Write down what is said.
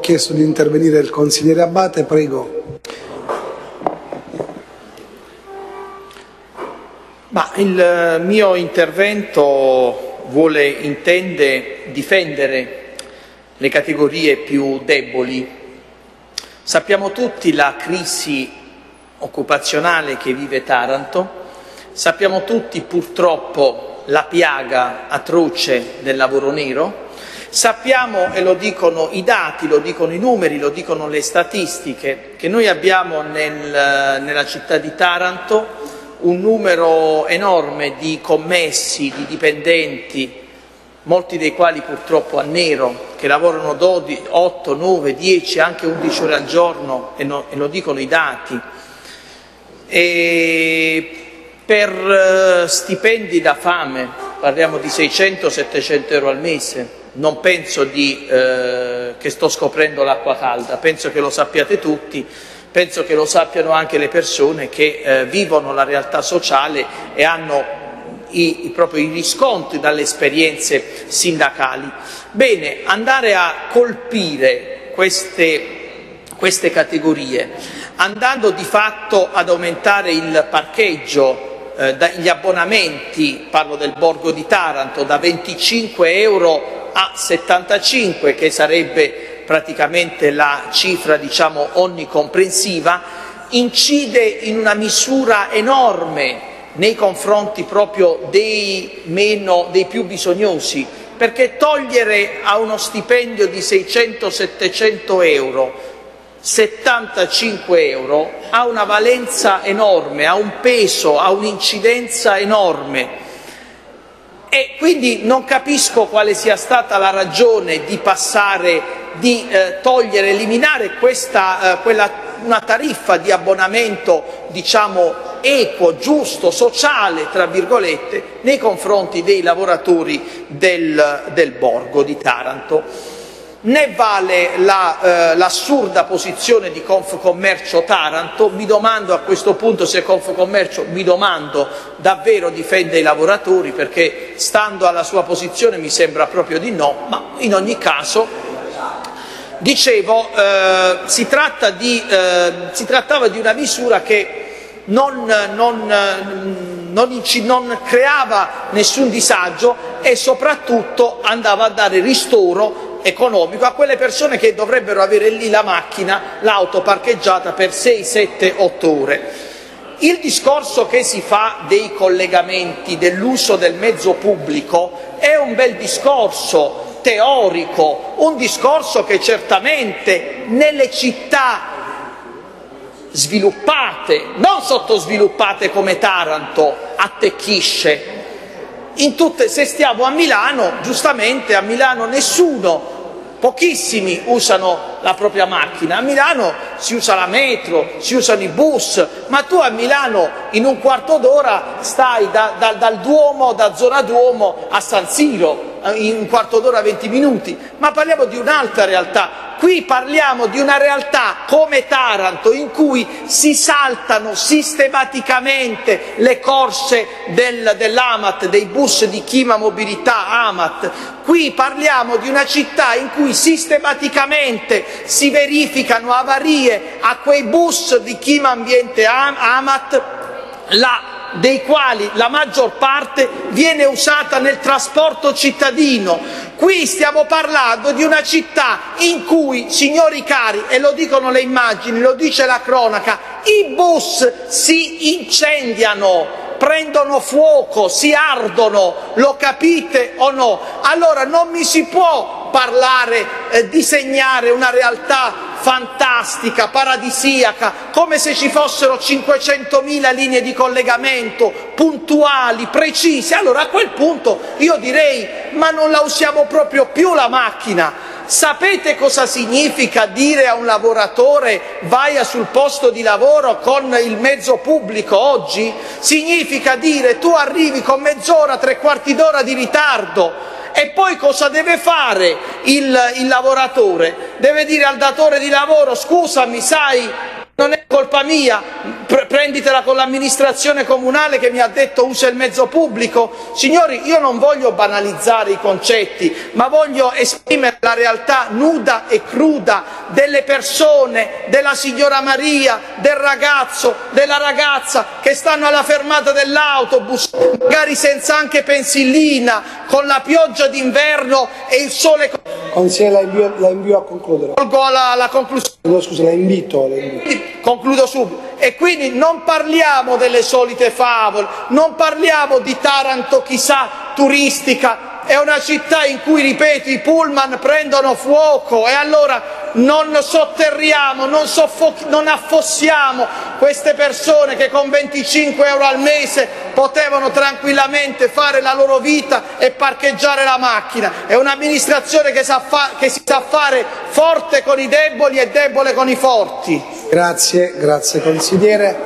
chiesto di intervenire il consigliere Abbate, prego. Ma il mio intervento intende difendere le categorie più deboli. Sappiamo tutti la crisi occupazionale che vive Taranto, sappiamo tutti purtroppo la piaga atroce del lavoro nero, sappiamo, e lo dicono i dati, lo dicono i numeri, lo dicono le statistiche, che noi abbiamo nella città di Taranto un numero enorme di commessi, di dipendenti, molti dei quali purtroppo a nero, che lavorano 12, 8, 9, 10, anche 11 ore al giorno, e lo dicono i dati, e per stipendi da fame, parliamo di 600-700 euro al mese. Non penso che sto scoprendo l'acqua calda, penso che lo sappiate tutti, penso che lo sappiano anche le persone che vivono la realtà sociale e hanno proprio i riscontri dalle esperienze sindacali. Bene, andare a colpire queste categorie, andando di fatto ad aumentare il parcheggio, gli abbonamenti, parlo del Borgo di Taranto, da 25 euro a 75, che sarebbe praticamente la cifra, diciamo, onnicomprensiva, incide in una misura enorme nei confronti proprio dei più bisognosi, perché togliere a uno stipendio di 600-700 euro 75 euro ha una valenza enorme, ha un peso, ha un'incidenza enorme. E quindi non capisco quale sia stata la ragione di togliere, eliminare una tariffa di abbonamento, diciamo, equo, giusto, sociale, tra virgolette, nei confronti dei lavoratori del Borgo di Taranto. Ne vale l'assurda posizione di Confcommercio Taranto. Mi domando a questo punto se Confcommercio, davvero difende i lavoratori, perché stando alla sua posizione mi sembra proprio di no, ma in ogni caso, dicevo, si trattava di una misura che non creava nessun disagio e soprattutto andava a dare ristoro economico a quelle persone che dovrebbero avere lì la macchina, l'auto parcheggiata per 6, 7, 8 ore. Il discorso che si fa dei collegamenti, dell'uso del mezzo pubblico, è un bel discorso teorico, un discorso che certamente nelle città sviluppate, non sottosviluppate come Taranto, attecchisce. Se stiamo a Milano, giustamente a Milano pochissimi usano la propria macchina. A Milano si usa la metro, si usano i bus, ma tu a Milano in un quarto d'ora stai da zona Duomo a San Siro, in un quarto d'ora, 20 minuti. Ma parliamo di un'altra realtà. Qui parliamo di una realtà come Taranto, in cui si saltano sistematicamente le corse dell'Amat, dei bus di Chima Mobilità Amat. Qui parliamo di una città in cui sistematicamente si verificano avarie a quei bus di Chima Ambiente Amat, dei quali la maggior parte viene usata nel trasporto cittadino. Qui stiamo parlando di una città in cui, signori cari, e lo dicono le immagini, lo dice la cronaca, i bus si incendiano, prendono fuoco, si ardono, lo capite o no? Allora non mi si può disegnare una realtà fantastica, paradisiaca, come se ci fossero 500.000 linee di collegamento puntuali, precise. Allora a quel punto io direi: ma non la usiamo proprio più la macchina? Sapete cosa significa dire a un lavoratore vai sul posto di lavoro con il mezzo pubblico oggi? Significa dire: tu arrivi con mezz'ora, 3/4 d'ora di ritardo. E poi cosa deve fare il lavoratore? Deve dire al datore di lavoro: scusami, sai, non è colpa mia, prenditela con l'amministrazione comunale che mi ha detto usa il mezzo pubblico. Signori, io non voglio banalizzare i concetti, ma voglio esprimere la realtà nuda e cruda delle persone, della signora Maria, del ragazzo, della ragazza che stanno alla fermata dell'autobus, magari senza anche pensillina, con la pioggia d'inverno e il sole. Consigliere, la invio a concludere. Colgo alla conclusione. No, scusa, la invito. Concludo subito. E quindi non parliamo delle solite favole, non parliamo di Taranto chissà turistica, è una città in cui, ripeto, i pullman prendono fuoco, e allora non sotterriamo, non affossiamo queste persone che con 25 euro al mese potevano tranquillamente fare la loro vita e parcheggiare la macchina. È un'amministrazione che si sa fare forte con i deboli e debole con i forti. Grazie consigliere.